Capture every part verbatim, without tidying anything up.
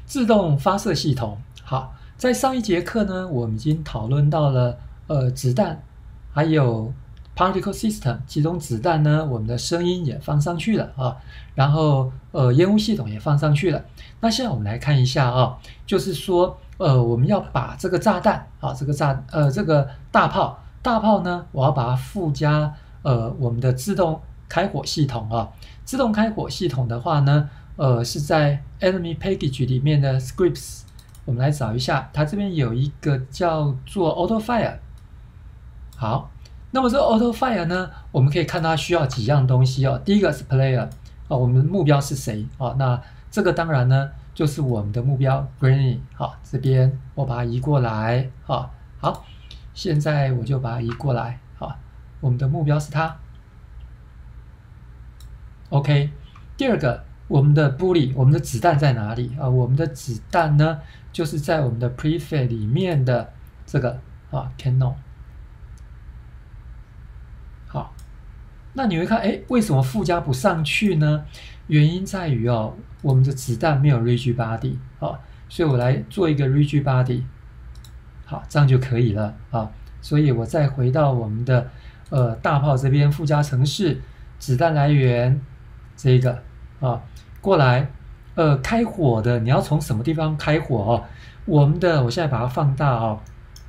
自动发射系统。好，在上一节课呢，我们已经讨论到了呃子弹，还有 particle system， 其中子弹呢，我们的声音也放上去了啊，然后呃烟雾系统也放上去了。那现在我们来看一下啊，就是说呃我们要把这个炸弹啊，这个炸呃这个大炮，大炮呢，我要把它附加呃我们的自动开火系统啊。自动开火系统的话呢，呃是在 enemy package 里面的 scripts， 我们来找一下，它这边有一个叫做 auto fire。好，那么这个 auto fire 呢，我们可以看它需要几样东西哦。第一个是 player 啊，我们的目标是谁啊？那这个当然呢就是我们的目标 Granny。好，这边我把它移过来啊。好，现在我就把它移过来。好，我们的目标是它。OK， 第二个，我们的 bullet， 我们的子弹在哪里啊？我们的子弹呢，就是在我们的 prefix 里面的这个啊 cannon。好，那你会看，哎，为什么附加不上去呢？原因在于哦，我们的子弹没有 rigid body 啊，所以我来做一个 rigid body， 好，这样就可以了啊。所以我再回到我们的呃大炮这边附加程式，子弹来源。这个啊，过来，呃，开火的你要从什么地方开火哦？我们的，我现在把它放大哦。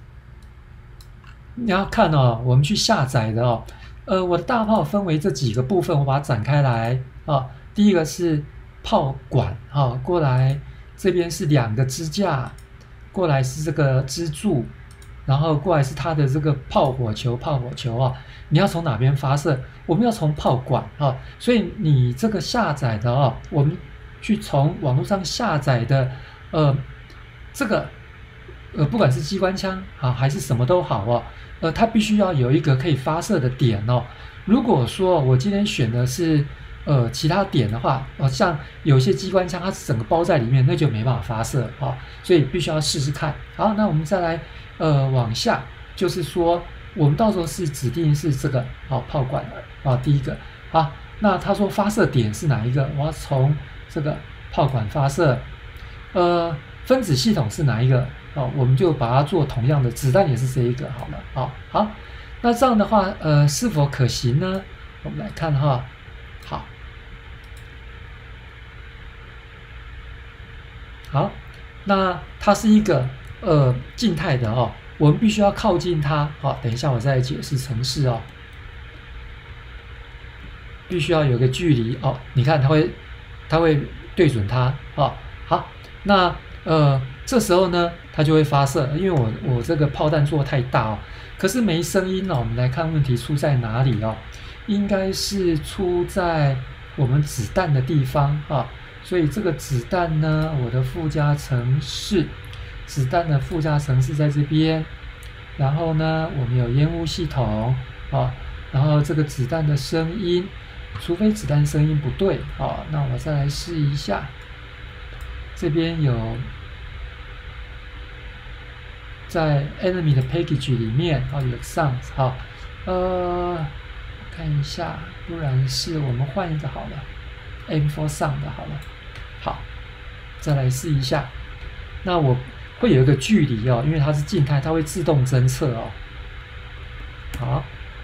你要看哦，我们去下载的哦，呃，我的大炮分为这几个部分，我把它展开来啊。第一个是炮管啊，过来这边是两个支架，过来是这个支柱，然后过来是它的这个炮火球，炮火球啊。你要从哪边发射？我们要从炮管啊，所以你这个下载的啊，我们去从网络上下载的，呃，这个呃，不管是机关枪啊还是什么都好哦，呃，它必须要有一个可以发射的点哦。如果说我今天选的是呃其他点的话，哦，像有些机关枪它整个包在里面，那就没办法发射啊，所以必须要试试看。好，那我们再来呃往下，就是说。我们到时候是指定是这个好炮管啊，第一个好，那他说发射点是哪一个？我要从这个炮管发射，呃，分子系统是哪一个？哦，我们就把它做同样的，子弹也是这一个好了，好，好，那这样的话，呃，是否可行呢？我们来看哈，好，好，那它是一个呃静态的哦。我们必须要靠近它，好，等一下我再解释程式哦。必须要有个距离哦，你看它会，它会对准它哦。好，那呃这时候呢，它就会发射，因为我我这个炮弹做太大哦，可是没声音哦。我们来看问题出在哪里哦？应该是出在我们子弹的地方啊，所以这个子弹呢，我的附加程式。子弹的附加程式在这边，然后呢，我们有烟雾系统啊，然后这个子弹的声音，除非子弹声音不对啊，那我再来试一下，这边有在 enemy 的 package 里面啊有 sounds 好，呃，看一下，不然是我们换一个好了 ，aim for sound 好了，好，再来试一下，那我。会有一个距离哦，因为它是静态，它会自动侦测哦。好，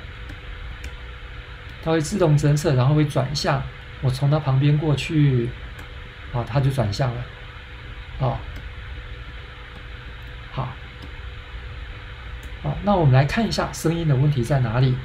它会自动侦测，然后会转向。我从它旁边过去，好，它就转向了。哦，好，好，那我们来看一下声音的问题在哪里。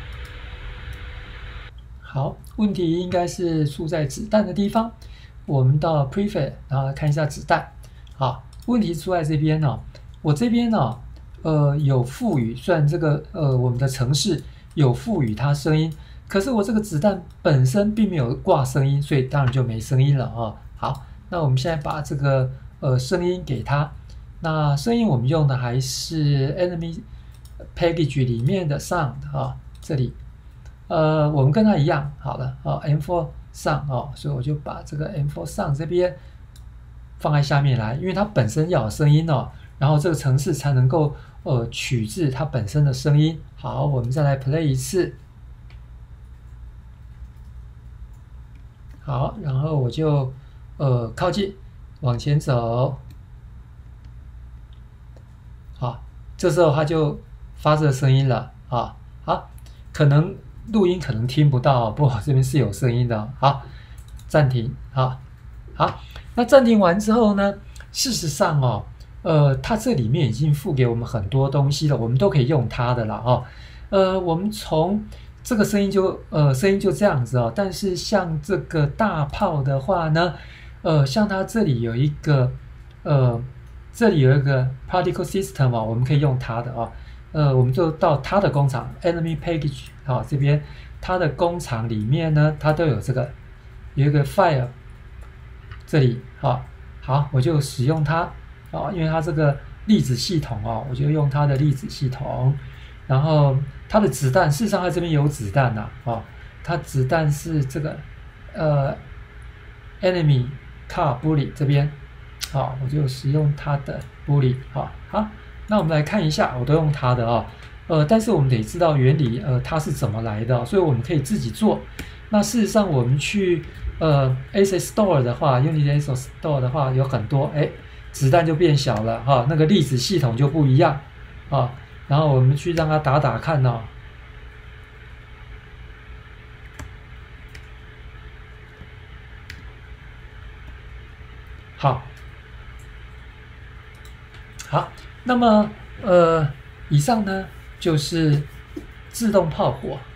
好，问题应该是出在子弹的地方。我们到 prefix， 然后看一下子弹。好。问题出在这边哦，我这边呢，呃，有赋予，虽然这个呃我们的程式有赋予它声音，可是我这个子弹本身并没有挂声音，所以当然就没声音了啊。好，那我们现在把这个呃声音给它，那声音我们用的还是 enemy package 里面的 sound 啊，这里，呃，我们跟它一样，好了，啊 M 四 sound 哦，所以我就把这个 M 四 sound 这边。放在下面来，因为它本身要有声音哦，然后这个程式才能够呃取自它本身的声音。好，我们再来 play 一次。好，然后我就呃靠近往前走， 这时候它就发这个声音了啊。好，可能录音可能听不到，不过这边是有声音的。好，暂停。好，好，那暂停完之后呢，事实上哦，呃，它这里面已经附给我们很多东西了，我们都可以用它的了哦。呃，我们从这个声音就呃声音就这样子哦，但是像这个大炮的话呢，呃，像它这里有一个呃，这里有一个 particle system 啊，我们可以用它的啊。呃，我们就到它的工厂 enemy package 啊，这边它的工厂里面呢，它都有这个有一个 file 这里啊，好，我就使用它啊，因为它这个粒子系统哦，我就用它的粒子系统，然后它的子弹，事实上它这边有子弹呐啊，它子弹是这个呃 enemy car bullet 这边，好，我就使用它的 bullet 好，好。那我们来看一下，我都用它的啊，呃，但是我们得知道原理，呃，它是怎么来的，所以我们可以自己做。那事实上，我们去呃 A S I Store 的话 ，Unity A S I Store 的话有很多，哎，子弹就变小了哈，那个粒子系统就不一样啊。然后我们去让它打打看哦。好，好。那么，呃，以上呢就是自动炮火